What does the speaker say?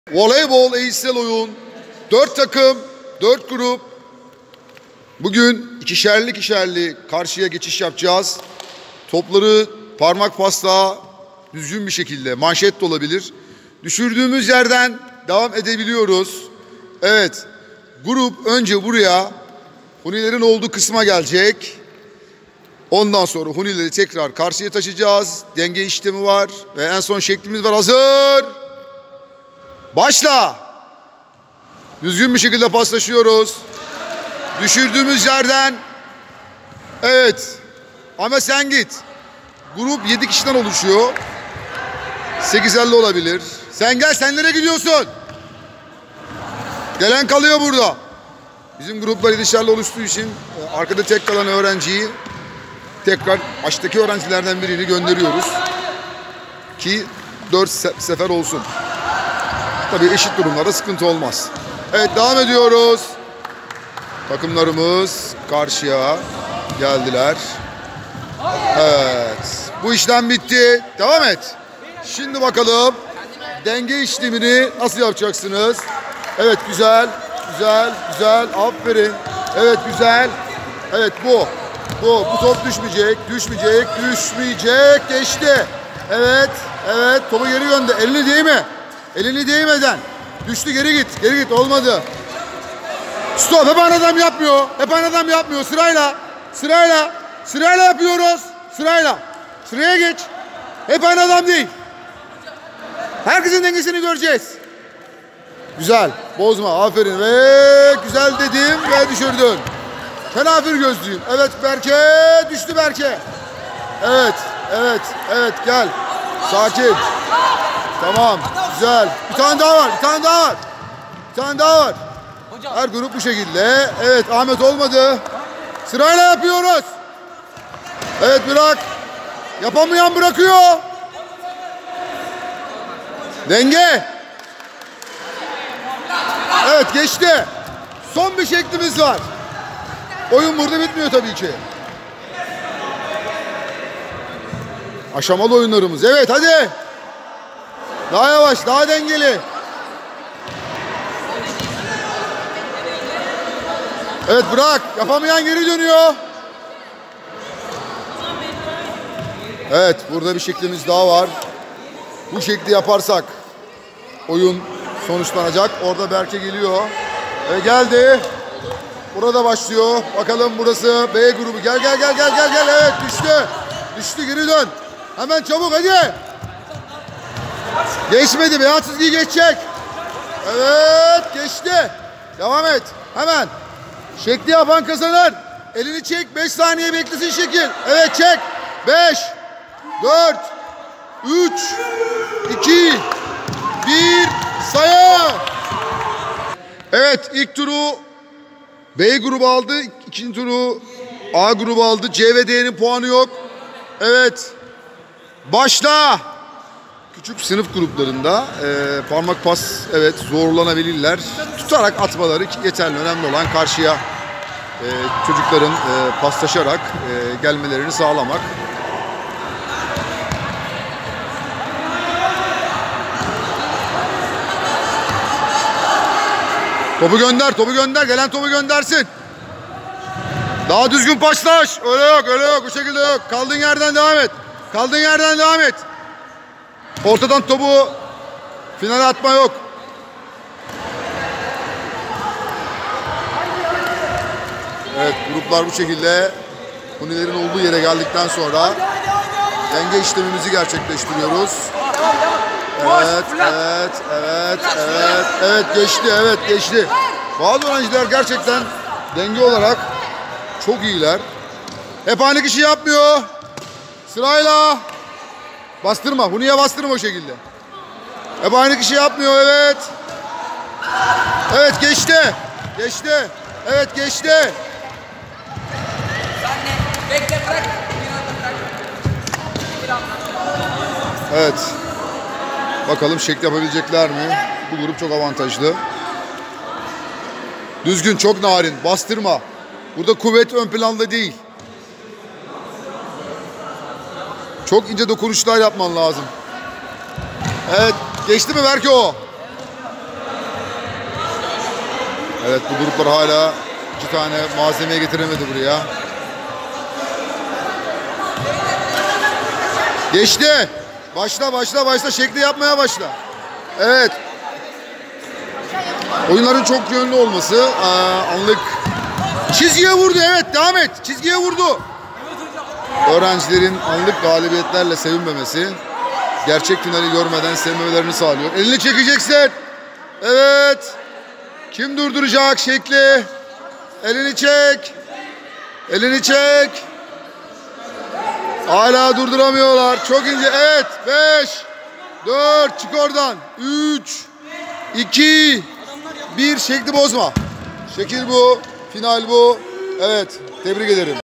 Voleybol eşsel oyun. 4 takım, 4 grup. Bugün ikişerli karşıya geçiş yapacağız. Topları parmak pasla düzgün bir şekilde, manşet de olabilir, düşürdüğümüz yerden devam edebiliyoruz. Evet, grup önce buraya hunilerin olduğu kısma gelecek. Ondan sonra hunileri tekrar karşıya taşıyacağız. Denge işlemi var ve en son şeklimiz var. Hazır. Başla. Düzgün bir şekilde paslaşıyoruz. Düşürdüğümüz yerden. Evet. Ama sen git. Grup 7 kişiden oluşuyor. 8-50 olabilir. Sen gel, sen nereye gidiyorsun? Gelen kalıyor burada. Bizim gruplar 7'şerli oluştuğu için arkada tek kalan öğrenciyi tekrar baştaki öğrencilerden birini gönderiyoruz. Ki 4 sefer olsun. Tabii eşit durumlarda sıkıntı olmaz. Evet, devam ediyoruz. Takımlarımız karşıya geldiler. Evet. Bu işlem bitti. Devam et. Şimdi bakalım denge işlemini nasıl yapacaksınız? Evet, güzel. Güzel. Aferin. Evet, güzel. Evet, bu top düşmeyecek. Geçti. Evet. Topu geri gönder. Elini değme. Elini değmeden. Düştü, geri git. Olmadı. Stop. Hep aynı adam yapmıyor. Sırayla yapıyoruz. Sıraya geç. Hep aynı adam değil. Herkesin dengesini göreceğiz. Güzel. Bozma. Aferin. Ve güzel dedim ve düşürdün. Fenafir gözlüyüm. Evet Berke. Düştü Berke. Evet. Gel. Sakin. Tamam. Güzel. Bir tane daha var. Her grup bu şekilde. Evet, Ahmet olmadı. Sırayla yapıyoruz. Evet, bırak. Yapamayan bırakıyor. Denge. Evet, geçti. Son bir şeklimiz var. Oyun burada bitmiyor tabii ki. Aşamalı oyunlarımız. Evet, hadi. Daha yavaş, daha dengeli. Evet, bırak. Yapamayan geri dönüyor. Evet, burada bir şeklimiz daha var. Bu şekli yaparsak oyun sonuçlanacak. Orada Berke geliyor. Ve geldi. Burada başlıyor. Bakalım, burası B grubu. Gel. Evet, düştü, geri dön. Hemen çabuk, hadi. Geçmedi, beyaz çizgiyi geçecek. Evet, geçti. Devam et. Hemen. Şekli yapan kazanır. Elini çek, 5 saniye beklesin şekil. Evet, çek. 5, 4, 3, 2, 1, sayı. Evet, ilk turu B grubu aldı. İkinci turu A grubu aldı. C ve D'nin puanı yok. Evet. Başla. Küçük sınıf gruplarında parmak pas zorlanabilirler. Tutarak atmaları yeterli. Önemli olan karşıya çocukların paslaşarak gelmelerini sağlamak. Topu gönder. Gelen topu göndersin. Daha düzgün paslaş. Öyle yok. Bu şekilde yok. Kaldığın yerden devam et. Ortadan topu finale atma yok. Evet, gruplar bu şekilde hunilerin olduğu yere geldikten sonra denge işlemimizi gerçekleştiriyoruz. Evet, geçti. Bazı öğrenciler gerçekten denge olarak çok iyiler. Hep aynı kişi yapmıyor. Sırayla. Bastırma. Huniye bastırma o şekilde. Hep aynı kişi yapmıyor. Evet. Evet, geçti. Evet, geçti. Evet. Bakalım şekil yapabilecekler mi? Bu grup çok avantajlı. Düzgün, çok narin. Bastırma. Burada kuvvet ön planda değil. Çok ince dokunuşlar yapman lazım. Evet. Geçti mi Berke o? Evet, bu gruplar hala 2 tane malzemeyi getiremedi buraya. Geçti. Başla. Şekli yapmaya başla. Evet. Oyunların çok yönlü olması. Anlık. Çizgiye vurdu. Evet, devam et. Çizgiye vurdu. Öğrencilerin anlık galibiyetlerle sevinmemesi, gerçek finali görmeden sevinmemelerini sağlıyor. Elini çekeceksin. Evet. Kim durduracak şekli? Elini çek. Elini çek. Hala durduramıyorlar. Çok ince. Evet. 5, 4. Çık oradan. 3, 2, 1. Şekli bozma. Şekil bu. Final bu. Evet. Tebrik ederim.